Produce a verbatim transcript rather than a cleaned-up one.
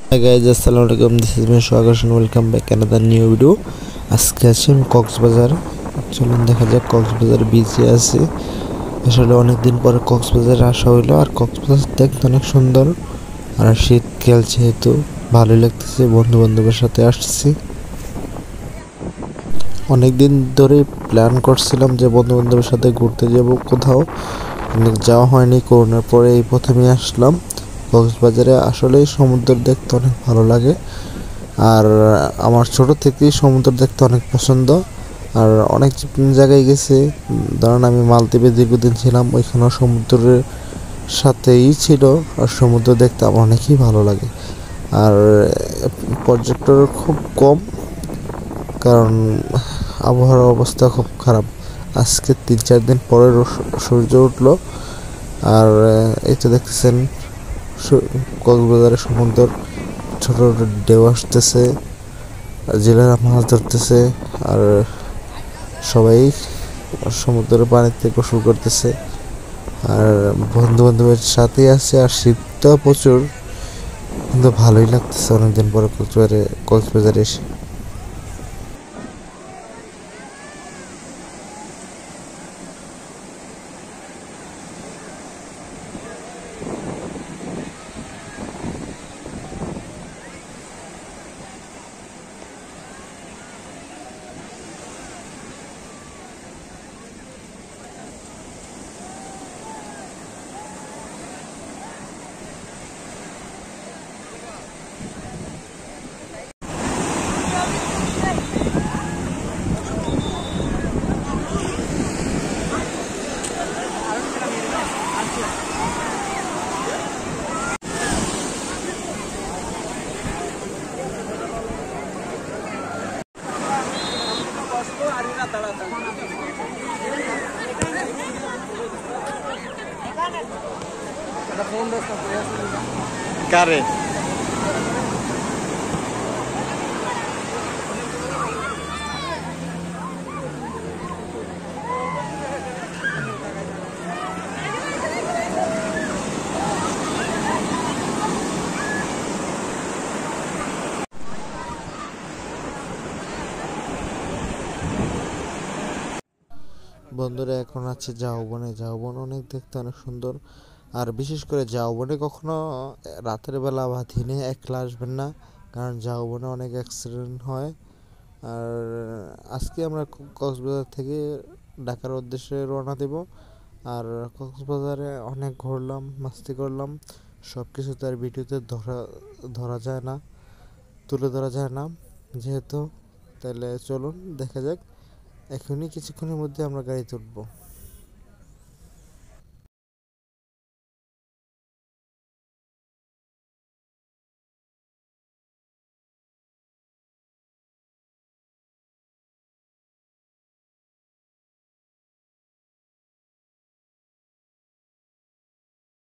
Hi guys, assalamu alaikum. This is Mishu Akash and welcome back another new video. আজকে আছি আমি কক্সবাজার। চলুন দেখা যাক কক্সবাজার বিচে আছি। আসলে অনেকদিন পরে কক্সবাজারে আসা হইলো, আর কক্সবাজার দেখতে অনেক সুন্দর, আর শীতকাল যেহেতু ভালোই লাগতেছে। বন্ধু বান্ধবের সাথে আসছি। অনেকদিন ধরে প্ল্যান করছিলাম যে বন্ধু বান্ধবের সাথে ঘুরতে যাব কোথাও, অনেক যাওয়া হয়নি। করোনার পরে এই প্রথমেই আসলাম কক্সবাজারে। আসলেই সমুদ্র দেখতে অনেক ভালো লাগে, আর আমার ছোট থেকেই সমুদ্র দেখতে অনেক পছন্দ। আর অনেক জায়গায় গেছে, ধরেন আমি মালদ্বীপে দীর্ঘদিন ছিলাম, ওইখানেও সমুদ্রের সাথেই ছিল, আর সমুদ্র দেখতে আমার অনেকই ভালো লাগে। আর পর্যটক খুব কম, কারণ আবহাওয়ার অবস্থা খুব খারাপ। আজকে তিন চার দিন পরে সূর্য উঠলো, আর এই তো দেখতেছেন কক্সবাজারের সমুদ্র, ছোট ছোট ঢেউ আসতেছে, জেলেরা মাছ ধরতেছে, আর সবাই সমুদ্রের পানিতে গোসল করতেছে, আর বন্ধু বান্ধবের সাথেই আছে। আর শীতটা প্রচুর, কিন্তু ভালোই লাগতেছে অনেকদিন পরে কক্সবাজারে কক্সবাজারে এসে। কারে বন্ধুরা এখন আছে ঝাউবনে। ঝাউবন অনেক দেখতে অনেক সুন্দর, আর বিশেষ করে ঝাউবনে কখনো রাতের বেলা বা দিনে একলা আসবেন না, কারণ ঝাউবনে অনেক অ্যাক্সিডেন্ট হয়। আর আজকে আমরা কক্সবাজার থেকে ঢাকার উদ্দেশ্যে রওনা দেব। আর কক্সবাজারে অনেক ঘুরলাম, মাস্তি করলাম, সব কিছু তার ভিডিওতে ধরা ধরা যায় না, তুলে ধরা যায় না যেহেতু। তাহলে চলুন দেখা যাক, এখনই কিছুক্ষণের মধ্যে আমরা গাড়ি তুলব।